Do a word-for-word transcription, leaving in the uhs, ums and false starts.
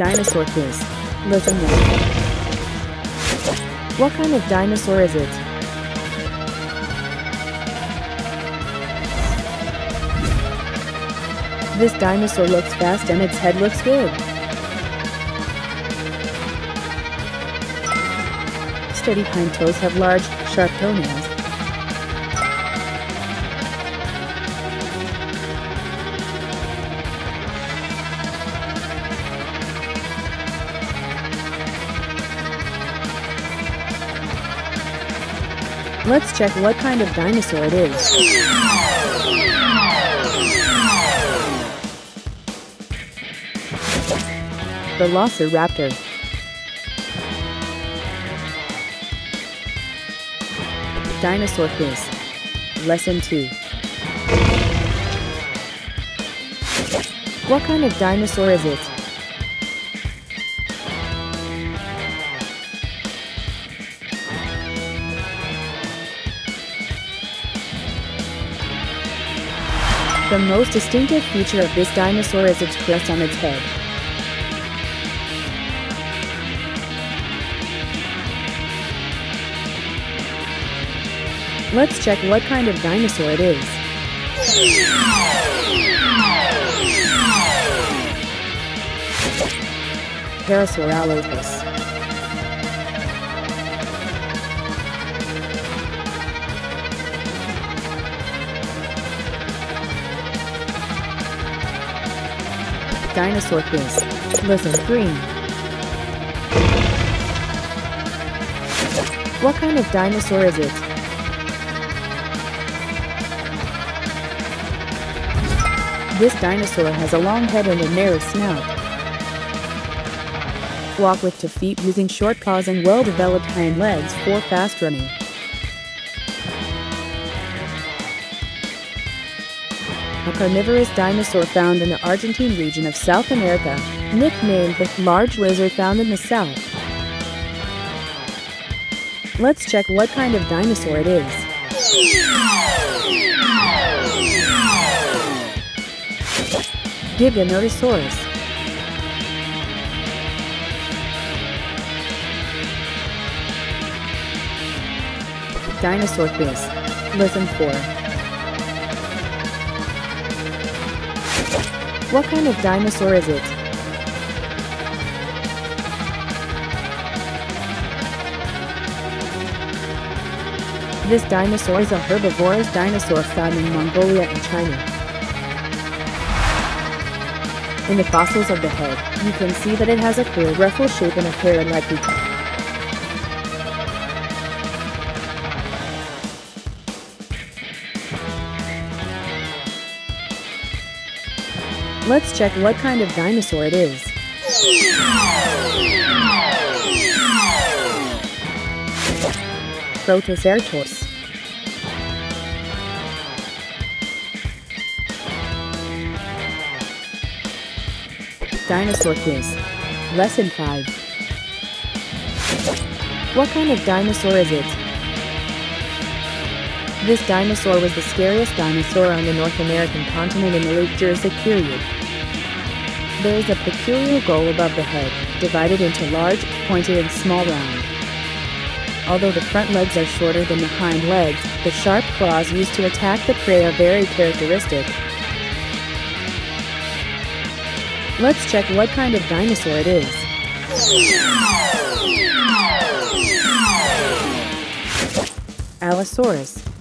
Dinosaur quiz. Listen now. What kind of dinosaur is it? This dinosaur looks fast and its head looks good. Sturdy hind toes have large, sharp toenails. Let's check what kind of dinosaur it is. Velociraptor. Dinosaur quiz. Lesson two. What kind of dinosaur is it? The most distinctive feature of this dinosaur is its crest on its head. Let's check what kind of dinosaur it is. Parasaurolophus. Dinosaur quiz. Listen three. What kind of dinosaur is it? This dinosaur has a long head and a narrow snout. Walk with two feet using short paws and well-developed hind legs for fast running. A carnivorous dinosaur found in the Argentine region of South America, nicknamed the large lizard found in the south. Let's check what kind of dinosaur it is. Giganotosaurus. Dinosaur quiz. Listen four. What kind of dinosaur is it? This dinosaur is a herbivorous dinosaur found in Mongolia and China. In the fossils of the head, you can see that it has a clear ruffle shape and a parrot-like beak. Let's check what kind of dinosaur it is. Protoceratops. Dinosaur quiz. Lesson five. What kind of dinosaur is it? This dinosaur was the scariest dinosaur on the North American continent in the late Jurassic period. There is a peculiar gull above the head, divided into large, pointed and small round. Although the front legs are shorter than the hind legs, the sharp claws used to attack the prey are very characteristic. Let's check what kind of dinosaur it is. Allosaurus.